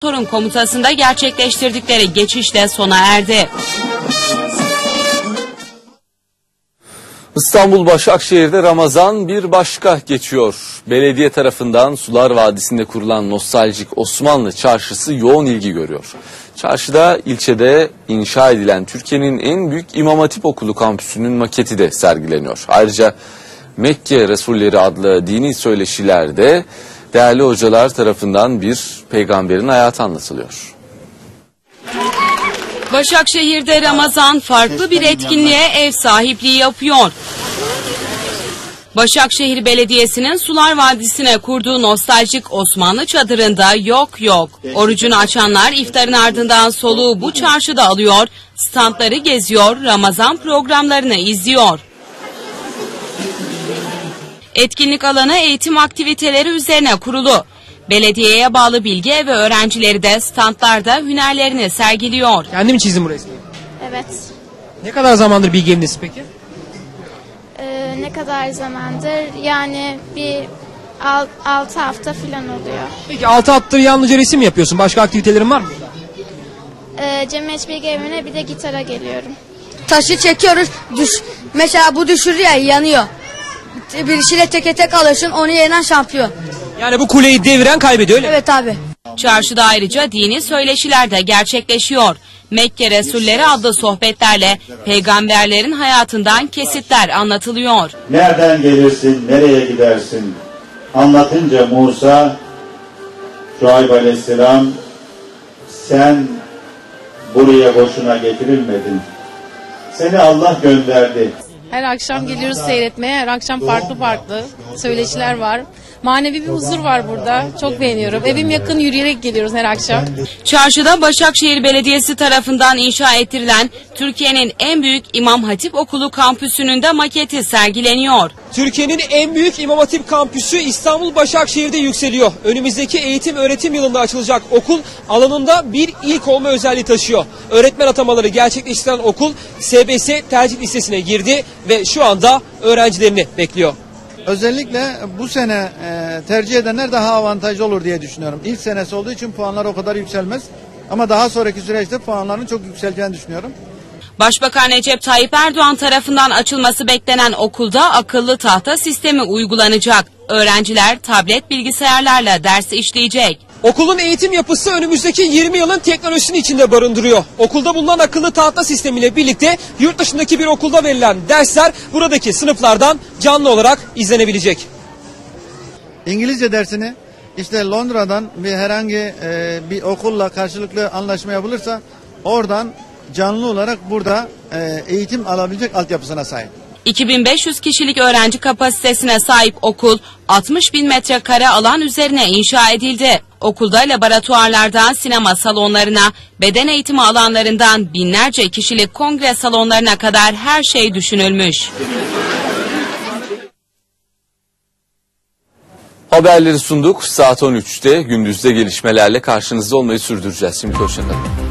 Spor'un komutasında gerçekleştirdikleri geçişle sona erdi. İstanbul Başakşehir'de Ramazan bir başka geçiyor. Belediye tarafından Sular Vadisi'nde kurulan nostaljik Osmanlı Çarşısı yoğun ilgi görüyor. Çarşıda ilçede inşa edilen Türkiye'nin en büyük İmam Hatip Okulu kampüsünün maketi de sergileniyor. Ayrıca Mekke Resulleri adlı dini söyleşilerde değerli hocalar tarafından bir peygamberin hayatı anlatılıyor. Başakşehir'de Ramazan farklı bir etkinliğe ev sahipliği yapıyor. Başakşehir Belediyesi'nin Sular Vadisi'ne kurduğu nostaljik Osmanlı çadırında yok. Orucunu açanlar iftarın ardından soluğu bu çarşıda alıyor, standları geziyor, Ramazan programlarını izliyor. Etkinlik alanı eğitim aktiviteleri üzerine kurulu. Belediyeye bağlı bilgi evi öğrencileri de standlarda hünerlerini sergiliyor. Kendi mi çizdin bu resmi? Evet. Ne kadar zamandır bilgi evindesin peki? Ne kadar zamandır? Yani bir 6 hafta falan oluyor. Peki 6 haftadır yalnızca resim mi yapıyorsun? Başka aktivitelerin var mı? Cemiyet Bilgi Evi'ne bir de gitara geliyorum. Taşı çekiyoruz. Mesela bu düşürüyor ya, yanıyor. Birisiyle teke tek alırsın, onu yenen şampiyon. Yani bu kuleyi deviren kaybediyor öyle mi? Evet abi. Çarşıda ayrıca dini söyleşiler de gerçekleşiyor. Mekke Resulleri adlı sohbetlerle peygamberlerin hayatından kesitler anlatılıyor. Nereden gelirsin, nereye gidersin? Anlatınca Musa, Şuayb Aleyhisselam, sen buraya boşuna getirilmedin. Seni Allah gönderdi. Her akşam geliyoruz seyretmeye. Her akşam farklı söyleşiler var. Manevi bir huzur var burada. Çok beğeniyorum. Evim yakın, yürüyerek geliyoruz her akşam. Çarşıda Başakşehir Belediyesi tarafından inşa ettirilen Türkiye'nin en büyük İmam Hatip Okulu kampüsünün de maketi sergileniyor. Türkiye'nin en büyük İmam Hatip kampüsü İstanbul Başakşehir'de yükseliyor. Önümüzdeki eğitim öğretim yılında açılacak okul alanında bir ilk olma özelliği taşıyor. Öğretmen atamaları gerçekleştiren okul SBS tercih listesine girdi ve şu anda öğrencilerini bekliyor. Özellikle bu sene tercih edenler daha avantajlı olur diye düşünüyorum. İlk senesi olduğu için puanlar o kadar yükselmez. Ama daha sonraki süreçte puanların çok yükseleceğini düşünüyorum. Başbakan Recep Tayyip Erdoğan tarafından açılması beklenen okulda akıllı tahta sistemi uygulanacak. Öğrenciler tablet bilgisayarlarla ders işleyecek. Okulun eğitim yapısı önümüzdeki 20 yılın teknolojisini içinde barındırıyor. Okulda bulunan akıllı tahta sistemiyle birlikte yurt dışındaki bir okulda verilen dersler buradaki sınıflardan canlı olarak izlenebilecek. İngilizce dersini işte Londra'dan herhangi bir okulla karşılıklı anlaşma yapılırsa oradan canlı olarak burada eğitim alabilecek altyapısına sahip. 2500 kişilik öğrenci kapasitesine sahip okul 60.000 metrekare alan üzerine inşa edildi. Okulda laboratuvarlardan sinema salonlarına, beden eğitimi alanlarından binlerce kişilik kongre salonlarına kadar her şey düşünülmüş. Haberleri sunduk. Saat 13'te gündüzde gelişmelerle karşınızda olmayı sürdüreceğiz. Şimdi hoşçakalın.